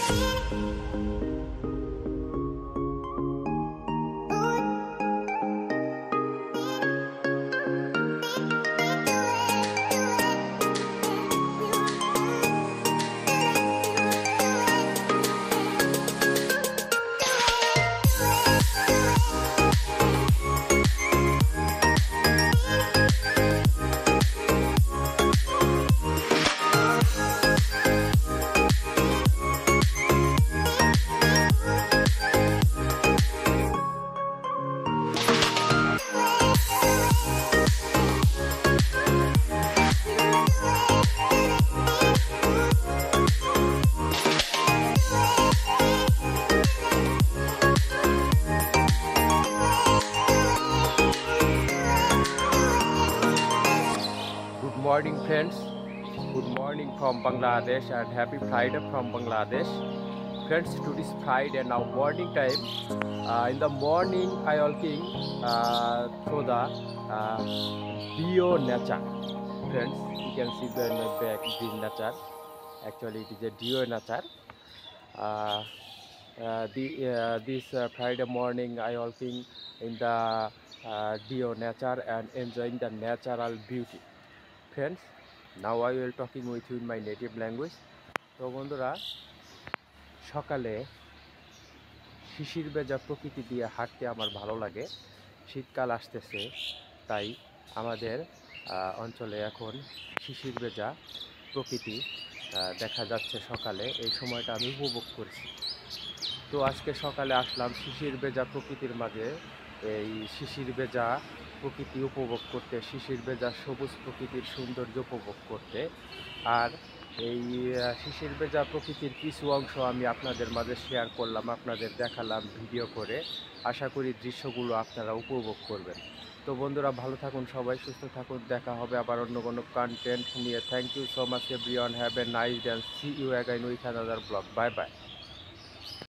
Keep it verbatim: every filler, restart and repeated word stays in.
Morning friends, good morning from Bangladesh and happy Friday from Bangladesh. Friends, today is Friday now morning time. Uh, in the morning I walking uh, through the uh, bio nature. Friends, you can see the my back green nature. Actually it is a dewy nature. Uh, uh, the, uh, this uh, Friday morning I walking in the uh, dewy nature and enjoying the natural beauty. Friends, now I will talking with you in my native language. তো বন্ধুরা, সকালে শিশির ভেজা প্রকৃতি দিয়ে হাঁটতে আমার ভালো লাগে। শীতকাল আসতেছে, তাই আমাদের অঞ্চলে এখন শিশির ভেজা প্রকৃতি দেখা যাচ্ছে সকালে। এই সময়টা আমি উপভোগ করছি। তো আজকে সকালে আসলাম শিশির ভেজা প্রকৃতির মাঝে, এই শিশির ভেজা প্রকৃতি উপভোগ করতে, শিশির ভেজা সবুজ প্রকৃতির সৌন্দর্য উপভোগ করতে। আর এই শিশির ভেজা প্রকৃতির কিছু অংশ আমি আপনাদের মাঝে শেয়ার করলাম, আপনাদের দেখালাম ভিডিও করে। আশা করি দৃশ্যগুলো আপনারা উপভোগ করবেন। তো বন্ধুরা, ভালো থাকুন, সবাই সুস্থ থাকুন। দেখা হবে আবার অন্য কোনো কন্টেন্ট নিয়ে। Thank you so much everyone, have a nice day, see you again with another blog. Bye by.